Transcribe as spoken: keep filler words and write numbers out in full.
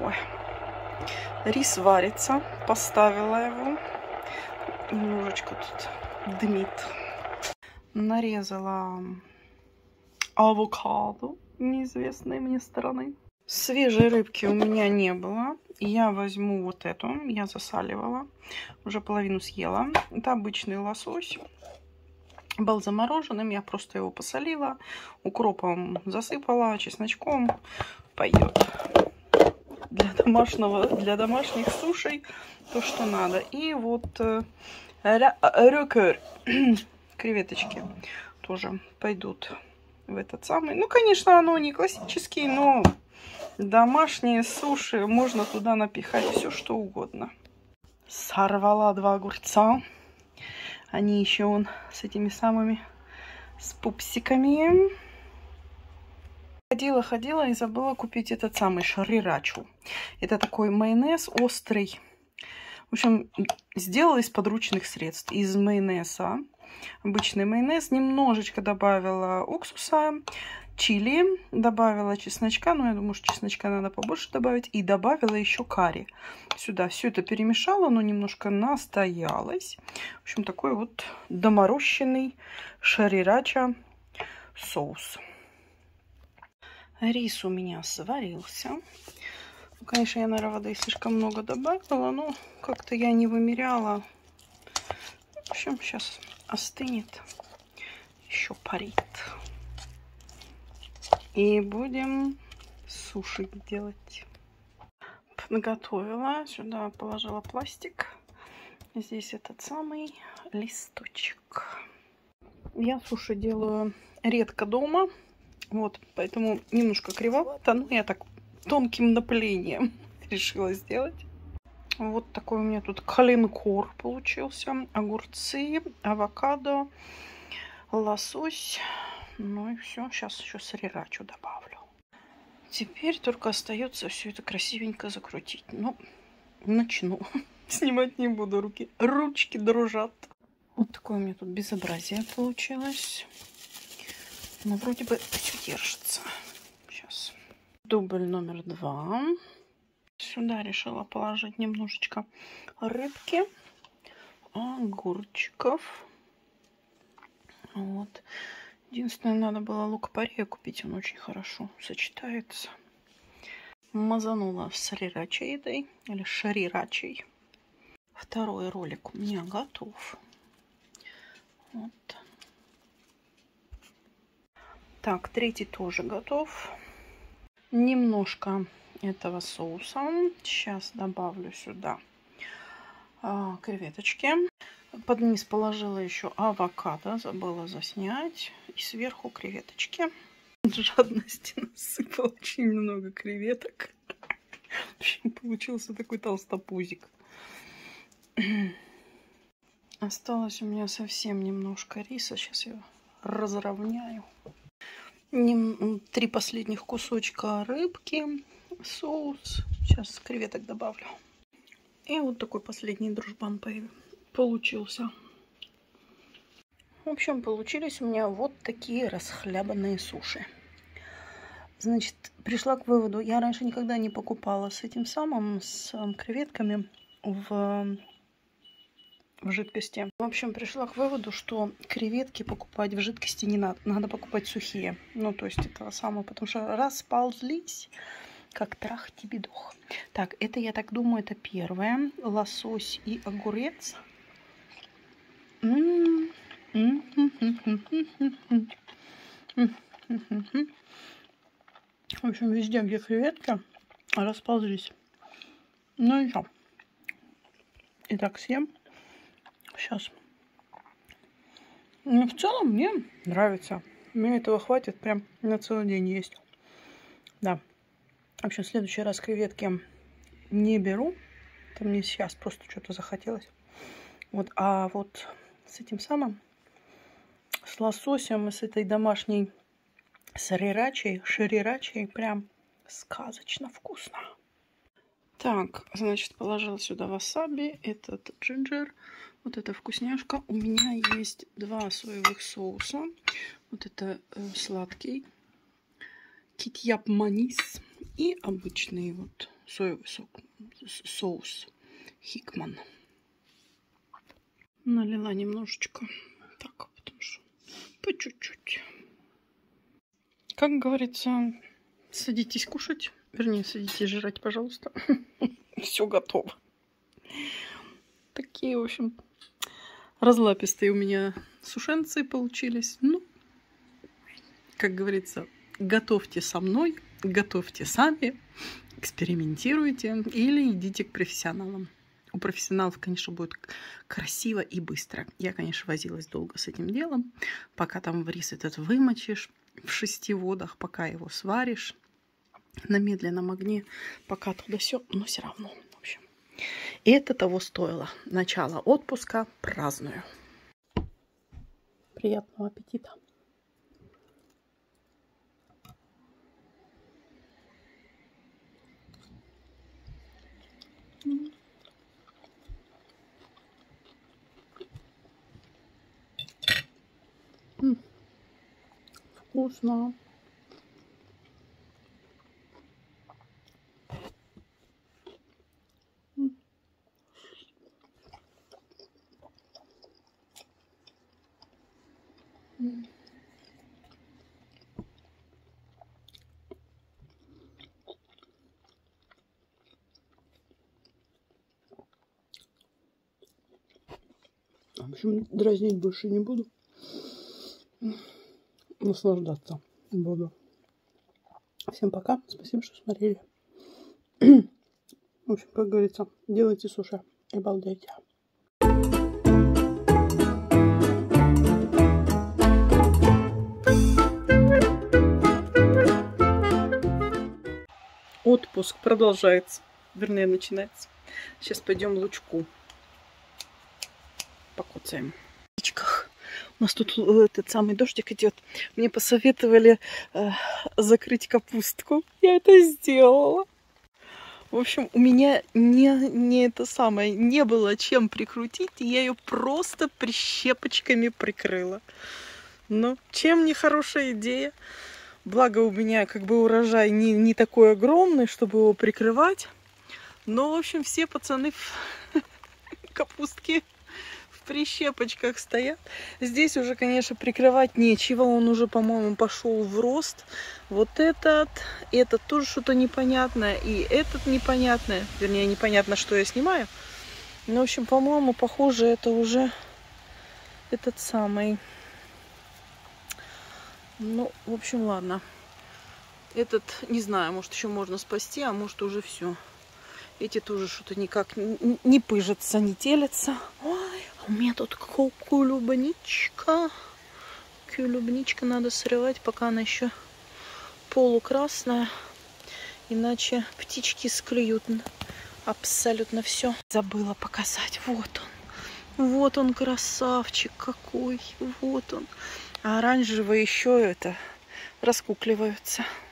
Ой. Рис варится. Поставила его. Немножечко тут дымит. Нарезала авокадо неизвестной мне стороны. Свежей рыбки у меня не было. Я возьму вот эту. Я засаливала. Уже половину съела. Это обычный лосось. Был замороженным. Я просто его посолила. Укропом засыпала. Чесночком. Пойдет. Для домашнего, для домашних сушей то, что надо. И вот э, рёкер. Креветочки тоже пойдут в этот самый. Ну, конечно, оно не классический, но домашние суши. Можно туда напихать все, что угодно. Сорвала два огурца. Они еще вон с этими самыми, с пупсиками. Ходила, ходила и забыла купить этот самый шрирачу. Это такой майонез острый. В общем, сделала из подручных средств. Из майонеза. Обычный майонез. Немножечко добавила уксуса, чили. Добавила чесночка. Ну, я думаю, что чесночка надо побольше добавить. И добавила еще карри. Сюда все это перемешала, но немножко настоялось. В общем, такой вот доморощенный шрирача соус. Рис у меня сварился. Ну, конечно, я, наверное, воды слишком много добавила, но как-то я не вымеряла. В общем, сейчас остынет. Еще парит. И будем суши делать. Подготовила. Сюда положила пластик. Здесь этот самый листочек. Я суши делаю редко дома. Вот, поэтому немножко кривовато, но я так тонким напылением решила сделать. Вот такой у меня тут калинкор получился. Огурцы, авокадо, лосось. Ну и все. Сейчас еще срирачу добавлю. Теперь только остается все это красивенько закрутить. Ну, начну. Снимать не буду, руки. Ручки дрожат. Вот такое у меня тут безобразие получилось. Но вроде бы все держится. Сейчас. Дубль номер два. Сюда решила положить немножечко рыбки, огурчиков. Вот. Единственное, надо было лук-порей купить. Он очень хорошо сочетается. Мазанула срирачей этой. Или шрирачей. Второй ролик у меня готов. Вот. Так, третий тоже готов. Немножко этого соуса. Сейчас добавлю сюда а, креветочки. Под низ положила еще авокадо. Забыла заснять. И сверху креветочки. От жадности насыпала очень много креветок. В общем, получился такой толстопузик. Осталось у меня совсем немножко риса. Сейчас я разровняю. Три последних кусочка рыбки, соус. Сейчас креветок добавлю. И вот такой последний дружбан получился. В общем, получились у меня вот такие расхлябанные суши. Значит, пришла к выводу. Я раньше никогда не покупала с этим самым, с креветками в... в жидкости. В общем, пришла к выводу, что креветки покупать в жидкости не надо. Надо покупать сухие. Ну, то есть этого самого. Потому что расползлись, как трах-тибидох. Так, это, я так думаю, это первое. Лосось и огурец. В общем, везде, где креветки, расползлись. Ну и что? Итак, съем. Сейчас. Ну, в целом, мне нравится. Мне этого хватит прям на целый день есть. Да. В общем, в следующий раз креветки не беру. Это мне сейчас просто что-то захотелось. Вот. А вот с этим самым, с лососем и с этой домашней срирачей, шрирачей, прям сказочно вкусно. Так, значит, положила сюда васаби, этот джинджер. Вот эта вкусняшка. У меня есть два соевых соуса. Вот это э, сладкий. Китьяп манис. И обычный вот соевый сок, соус Хикман. Налила немножечко, так, потому что по чуть-чуть. Как говорится, садитесь кушать, вернее, садитесь жрать, пожалуйста. Все готово. Такие, в общем, разлапистые у меня сушенцы получились. Ну, как говорится, готовьте со мной, готовьте сами, экспериментируйте или идите к профессионалам. У профессионалов, конечно, будет красиво и быстро. Я, конечно, возилась долго с этим делом, пока там рис этот вымочишь в шести водах, пока его сваришь на медленном огне, пока туда все, но все равно, в общем. И это того стоило. Начало отпуска праздную. Приятного аппетита. М-м. Вкусно. М-м. М-м. В общем, дразнить больше не буду. Наслаждаться буду. Всем пока. Спасибо, что смотрели. В общем, как говорится, делайте суши и балдейте. Отпуск продолжается. Вернее, начинается. Сейчас пойдем лучку покуцаем. У нас тут этот самый дождик идет. Мне посоветовали э, закрыть капустку. Я это сделала. В общем, у меня не, не это самое, не было чем прикрутить. И я ее просто прищепочками прикрыла. Ну, чем не хорошая идея? Благо у меня как бы урожай не, не такой огромный, чтобы его прикрывать. Но, в общем, все пацаны в капустке в прищепочках стоят. Здесь уже, конечно, прикрывать нечего. Он уже, по-моему, пошел в рост. Вот этот, этот тоже что-то непонятное. И этот непонятное. Вернее, непонятно, что я снимаю. Но, в общем, по-моему, похоже, это уже этот самый... Ну, в общем, ладно. Этот, не знаю, может, еще можно спасти, а может, уже все. Эти тоже что-то никак не, не пыжатся, не телятся. Ой, у меня тут клубничка. Клубничка надо срывать, пока она еще полукрасная. Иначе птички склюют абсолютно все. Забыла показать. Вот он. Вот он, красавчик какой. Вот он. А оранжевые еще это раскукливаются.